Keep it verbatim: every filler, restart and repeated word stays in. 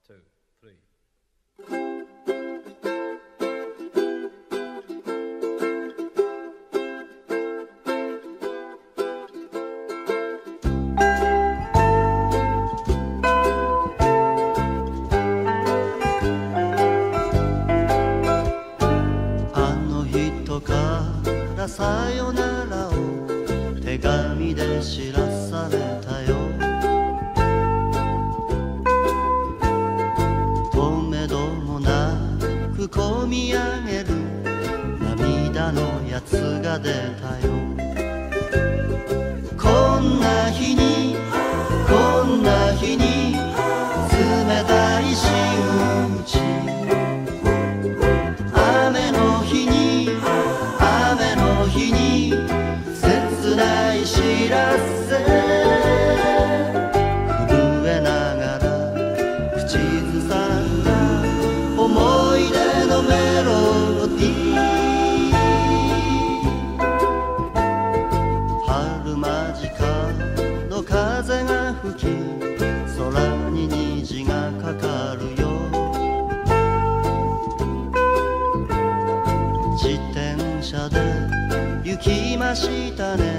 two, three. あの人からさよならを手紙で知らされたよ。とめどもなくこみ上げる涙のやつが出たよ。こんな日にこんな日に冷たい仕打ち、雨の日に雨の日に切ない知らせ、震えながら口ずさんだ思い出のメロディー。春間近の風が吹き空に虹がかかるよ。自転車で行きましたね。